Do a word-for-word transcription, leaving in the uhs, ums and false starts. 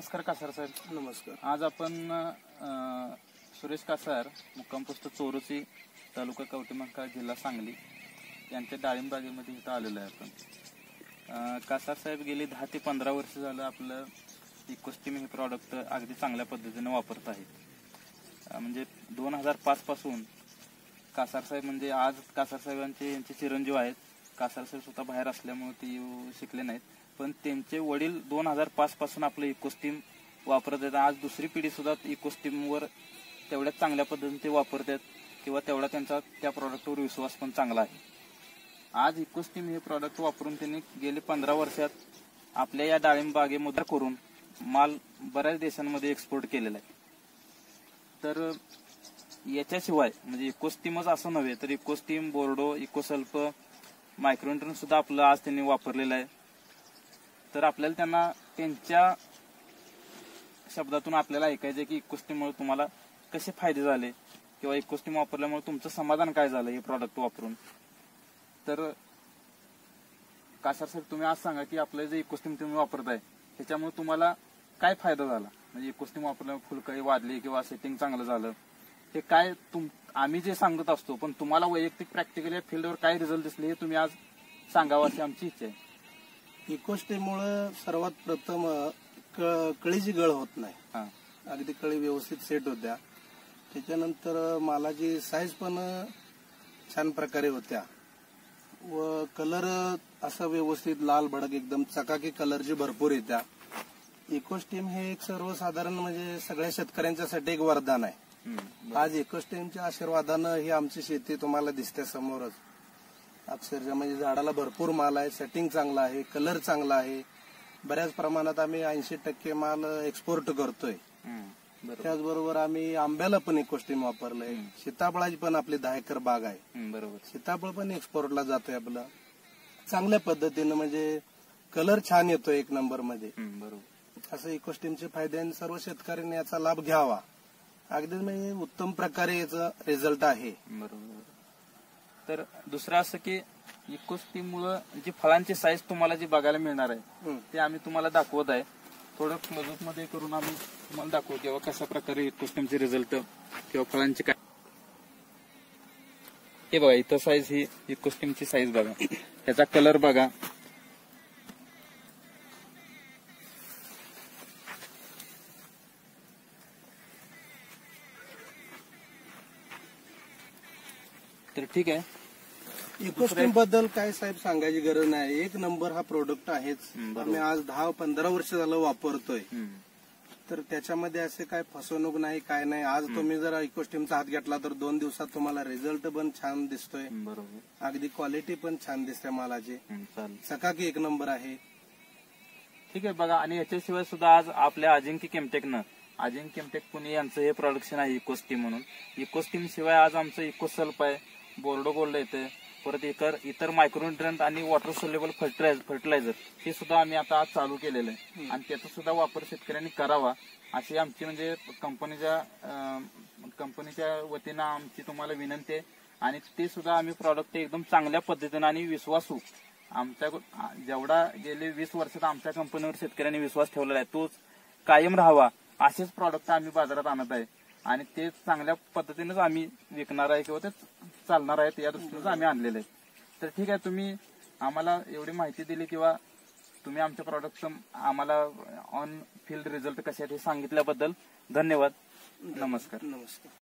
नमस्कार कासार साहेब. नमस्कार. आज आपण अ, सुरेश कासार, मुक्काम पोस्ट चोरोची, तालुका कवठेमहांकाळ, जिल्हा सांगली यांच्या डाळिंब बागेमध्ये इथं आलेलो आहे आपण. अ, कासार साहेब गेली दहा ते पंधरा वर्ष झालं आपलं इकोस्टीम हे प्रॉडक्ट अगदी चांगल्या पद्धतीने वापरत आहेत. अ, म्हणजे दोन हजार पाच पासून कासार साहेब म्हणजे आज कासार साहेबांचे यांचे चिरंजीव आहेत. कासार साहेब स्वतः बाहेर असल्यामुळे ते येऊ शिकले नाहीत, पण त्यांचे वडील दोन हजार पाच पासून आपलं इकोस्टीम वापरत आहेत. आज दुसरी पिढी सुद्धा इकोस्टीमवर तेवढ्याच चांगल्या पद्धतीने ते वापरतात किंवा तेवढा त्यांचा त्या प्रॉडक्टवर विश्वास पण चांगला आहे. आज इकोस्टीम हे प्रॉडक्ट वापरून त्यांनी गेले पंधरा वर्षात आपल्या या डाळिंब बागेमध्ये करून माल बऱ्याच देशांमध्ये एक्सपोर्ट केलेला आहे. तर याच्याशिवाय म्हणजे इकोस्टीमच असं नव्हे तर इकोस्टीम, बोर्डो, इकोसल्प, मायक्रोन्यूट्रन सुद्धा आपलं आज त्यांनी वापरलेलं आहे. तर आपल्याला त्यांना त्यांच्या शब्दातून आपल्याला ऐकायचं की इकोस्टीममुळे तुम्हाला कसे फायदे झाले किंवा इकोस्टीम वापरल्यामुळे तुमचं समाधान काय झालं हे प्रॉडक्ट वापरून. तर कासार साहेब, तुम्ही आज सांगा की आपलं जे इकोस्टीम तुम्ही वापरताय त्याच्यामुळे तुम्हाला काय फायदा झाला. म्हणजे इकोस्टीम वापरल्यामुळे फुलकळी वाढली किंवा सेटिंग चांगलं झालं, ते काय तुम आम्ही जे सांगत असतो पण तुम्हाला वैयक्तिक प्रॅक्टिकल या फील्डवर काय रिझल्ट दिसले हे तुम्ही आज सांगावं अशी आमची इच्छा आहे. इकोस्टीममुळे सर्वात प्रथम कळीची गळ होत नाही. हा, अगदी कळी व्यवस्थित सेट होत्या. त्याच्यानंतर मालाची साईज पण छान प्रकारे होत्या व कलर असं व्यवस्थित लाल भडक एकदम चकाकी कलरची भरपूर येत्या. इकोस्टीम हे एक सर्वसाधारण म्हणजे सगळ्या शेतकऱ्यांच्यासाठी एक वरदान आहे. आज इकोस्टीमच्या आशीर्वादानं ही आमची शेती तुम्हाला दिसते समोरच. अक्षरशः म्हणजे झाडाला भरपूर माल आहे, सेटिंग चांगला आहे, कलर चांगला आहे. बऱ्याच प्रमाणात आम्ही ऐंशी टक्के माल एक्सपोर्ट करतोय. त्याचबरोबर आम्ही आंब्याला पण इकोस्टीम वापरलंय. सीताफळाची पण आपली दहा एकर बाग आहे. बरोबर. सीताफळ पण एक्सपोर्टला जातोय आपलं चांगल्या पद्धतीनं. म्हणजे कलर छान येतोय एक नंबर मध्ये. बरोबर. असं इकोस्टीमचे फायदे आणि सर्व शेतकऱ्यांनी याचा लाभ घ्यावा. अगदी म्हणजे उत्तम प्रकारे याचा रिझल्ट आहे. बरोबर. तर दुसरं असं की इकोस्टीममुळे जी फळांची साईज तुम्हाला जी बघायला मिळणार आहे ते आम्ही तुम्हाला दाखवत आहे. थोडं क्लोजअप मध्ये करून आम्ही तुम्हाला दाखवू किंवा कशा प्रकारे इकोस्टीमचे रिझल्ट किंवा फळांची काय. हे बघा, इथं साईज ही इकोस्टीमची साईज बघा, त्याचा कलर बघा. तर ठीक आहे. इकोस्टीम बद्दल काय साहेब सांगायची गरज नाही. एक नंबर हा प्रोडक्ट आहेच. आम्ही आज दहा पंधरा वर्ष झालं वापरतोय. तर त्याच्यामध्ये असे काय फसवणूक नाही, काय नाही. आज तुम्ही जर इकोस्टीमचा हात घेतला तर दोन दिवसात तुम्हाला रिझल्ट पण छान दिसतोय. बरोबर. अगदी क्वालिटी पण छान दिसते मालाची. चकाकी एक नंबर आहे. ठीक आहे बघा. आणि याच्याशिवाय सुद्धा आज आपल्या अजिंक्य केमटेकनं अजिंक्य केमटेक पुणे यांचं हे प्रोडक्शन आहे इकोस्टीम म्हणून. इकोस्टीम शिवाय आज आमचं इकोसल्प आहे, बोर्डो गोल्ड येते, परत इतर इतर मायक्रोन्यूट्रंट आणि वॉटर सोल्युबल फर्टिलायझर हे सुद्धा आम्ही आता आज चालू केलेलं आहे. आणि त्याचा सुद्धा वापर शेतकऱ्यांनी करावा अशी आमची म्हणजे कंपनीच्या कंपनीच्या वतीनं आमची तुम्हाला विनंती आहे. आणि ते सुद्धा आम्ही प्रॉडक्ट एकदम चांगल्या पद्धतीनं आणि विश्वासू आमच्या जेवढा गेले वीस वर्षात आमच्या कंपनीवर शेतकऱ्यांनी विश्वास ठेवलेला आहे तोच कायम राहावा असेच प्रॉडक्ट आम्ही बाजारात आणत आहे. आणि ते चांगल्या पद्धतीनेच आम्ही विकणार आहे किंवा ते चालणार आहेत या दृष्टीनेच आम्ही आणलेले आहेत. तर ठीक आहे, तुम्ही आम्हाला एवढी माहिती दिली किंवा तुम्ही आमच्या प्रॉडक्टचं आम्हाला ऑन फील्ड रिझल्ट कसे आहेत हे सांगितल्याबद्दल धन्यवाद. नमस्कार. नमस्कार.